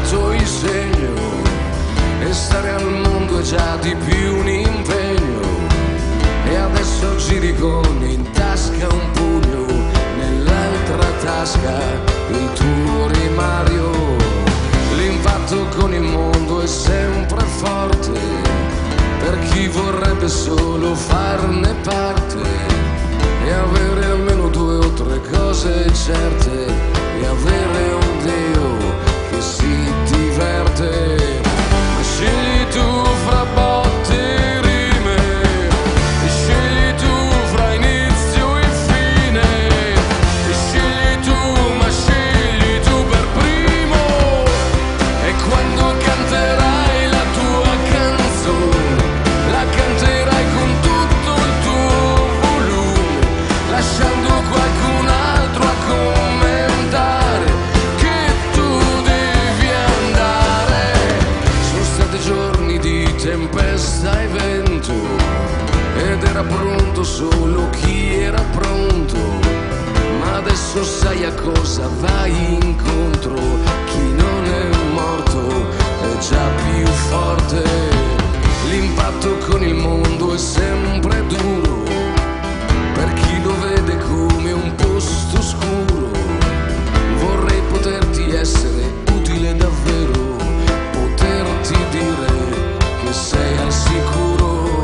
lasciato il segno e stare al mondo è già di più un impegno. E adesso giri con in tasca un pugno, nell'altra tasca il tuo rimario. L'impatto con il mondo è sempre forte per chi vorrebbe solo farne parte e avere almeno 2 o 3 cose certe e avere un Dio che si diverte. Ma scegli tu fra botte e rime, e scegli tu fra inizio e fine, e scegli tu, ma scegli tu per primo. E quando canterai la tua canzone, la canterai con tutto il tuo volume, lasciando qualcun altro a commentare che tu devi andare. Sono stati giorni di tempesta e vento ed era pronto solo chi era pronto, ma adesso sai a cosa vai incontro. Chi non è morto è già più forte. L'impatto con il mondo è sempre duro per chi lo vede come un posto scuro. Vorrei poterti essere utile davvero, poterti dire che sei al sicuro.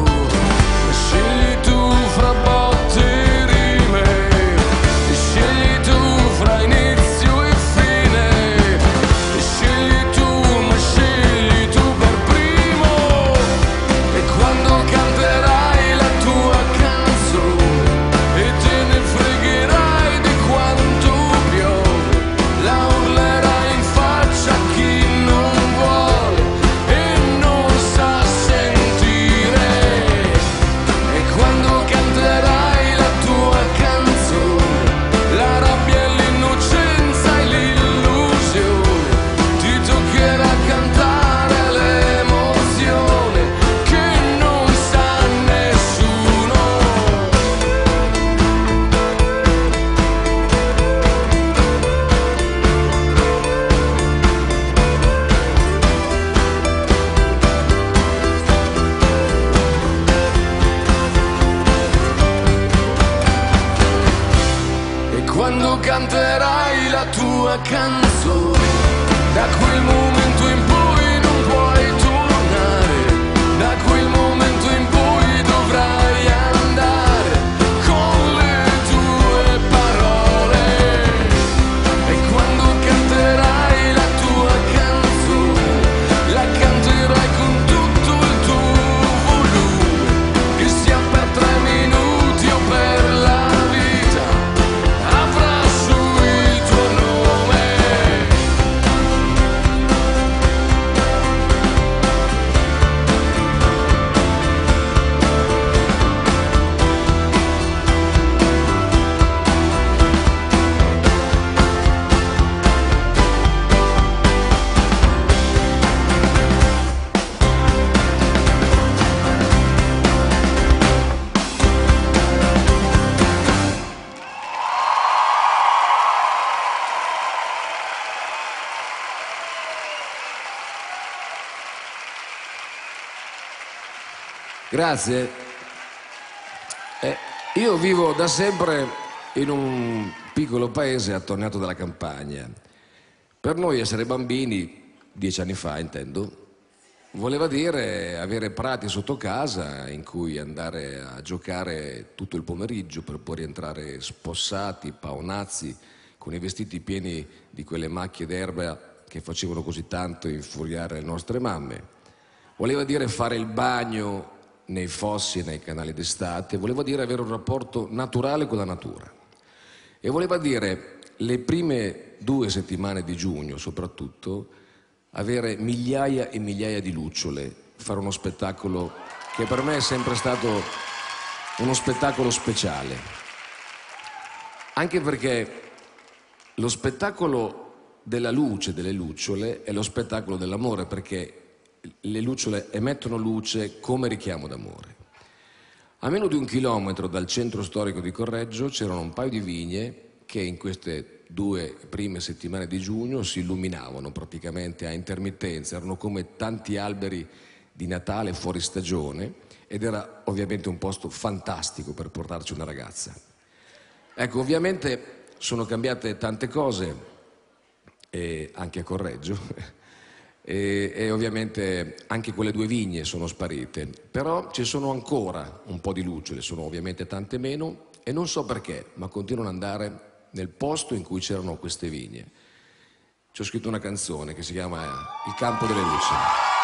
Scegli tu fra botte e rime, e scegli tu fra inizio e fine, e scegli tu, ma scegli tu per primo. E quando canterai la tua canzone e te ne fregherai di quanto piove, la urlerai in faccia a chi non vuole e non sa sentire. E quando canterai la tua canzone, la rabbia e l'innocenza e l'illusione, ti toccherà cantare l'emozione che non sa nessuno. E quando canterai la tua canzone, da quel momento in poi non puoi tornare, da quel momento in poi dovrai andare con le tue parole. E quando canterai la tua canzone, la canterai con tutto il tuo volume, che sia per 3 minuti o per la vita, avrà su il tuo nome. Grazie. Io vivo da sempre in un piccolo paese attorniato dalla campagna. Per noi essere bambini, 10 anni fa intendo, voleva dire avere prati sotto casa in cui andare a giocare tutto il pomeriggio per poi rientrare spossati, paonazzi, con i vestiti pieni di quelle macchie d'erba che facevano così tanto infuriare le nostre mamme. Voleva dire fare il bagno nei fossi e nei canali d'estate, voleva dire avere un rapporto naturale con la natura e voleva dire le prime 2 settimane di giugno soprattutto avere migliaia e migliaia di lucciole, fare uno spettacolo che per me è sempre stato uno spettacolo speciale, anche perché lo spettacolo della luce, delle lucciole, è lo spettacolo dell'amore, perché le lucciole emettono luce come richiamo d'amore. A meno di 1 chilometro dal centro storico di Correggio c'erano un paio di vigne che in queste 2 prime settimane di giugno si illuminavano praticamente a intermittenza, erano come tanti alberi di Natale fuori stagione, ed era ovviamente un posto fantastico per portarci una ragazza. Ecco, ovviamente sono cambiate tante cose, anche a Correggio, e ovviamente anche quelle 2 vigne sono sparite, però ci sono ancora un po' di lucciole, sono ovviamente tante meno, e non so perché, ma continuano ad andare nel posto in cui c'erano queste vigne. Ci ho scritto una canzone che si chiama Il campo delle lucciole.